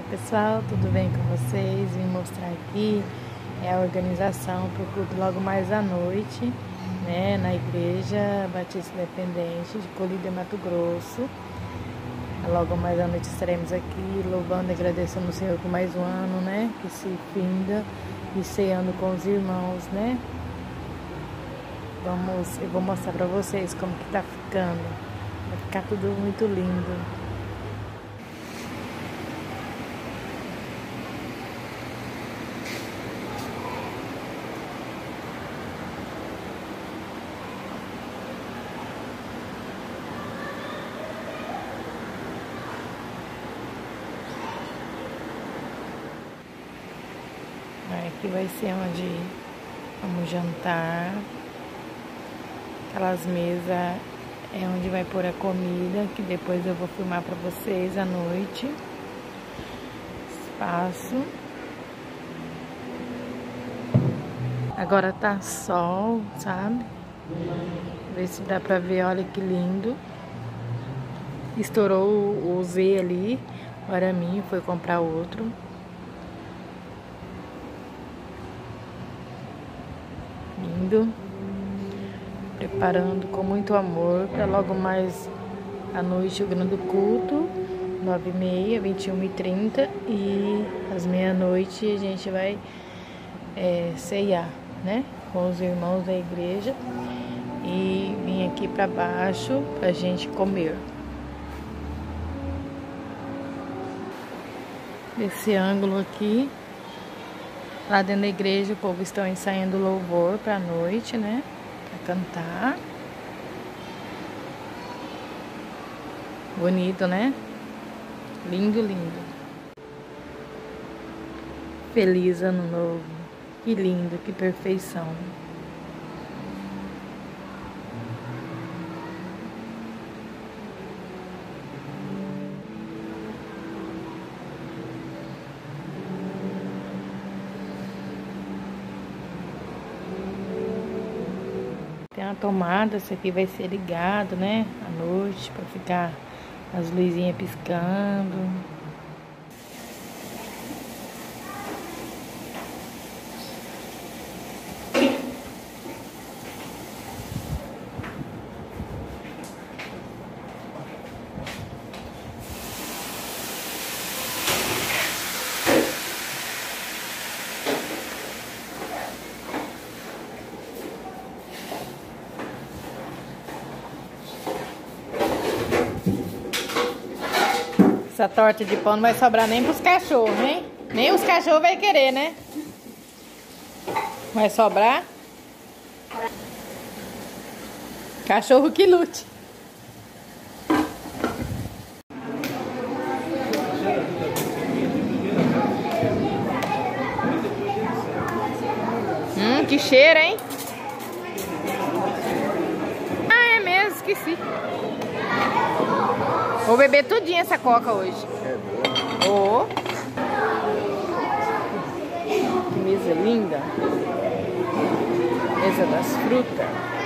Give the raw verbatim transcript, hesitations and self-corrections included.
Pessoal, tudo bem com vocês? Vim mostrar aqui é a organização para o culto logo mais à noite, né, na Igreja Batista Independente de Colíder, Mato Grosso. Logo mais à noite estaremos aqui louvando e agradecendo ao Senhor por mais um ano, né, que se finda, e ceando com os irmãos, né. Vamos, eu vou mostrar para vocês como que tá ficando. Vai ficar tudo muito lindo. Aqui vai ser onde vamos jantar. Aquelas mesas é onde vai pôr a comida, que depois eu vou filmar pra vocês à noite. Espaço. Agora tá sol, sabe? Ver se dá pra ver, olha que lindo. Estourou o Z ali, o araminho, foi comprar outro. Lindo, preparando com muito amor para logo mais à noite o grande culto, nove e meia, vinte e uma e trinta, e às meia-noite a gente vai é, ceiar, né, com os irmãos da igreja, e vim aqui para baixo para a gente comer. Esse ângulo aqui. Lá dentro da igreja o povo está ensaiando louvor para a noite, né? Para cantar. Bonito, né? Lindo, lindo. Feliz ano novo. Que lindo, que perfeição. Tem uma tomada, esse aqui vai ser ligado, né, à noite, para ficar as luzinhas piscando. Essa torta de pão não vai sobrar nem pros cachorros, hein? Nem os cachorros vai querer, né? Vai sobrar? Cachorro que lute. Hum, que cheiro, hein? Ah, é mesmo, esqueci. Vou beber tudinho essa coca hoje. É boa. Oh. Que mesa linda. Mesa das frutas.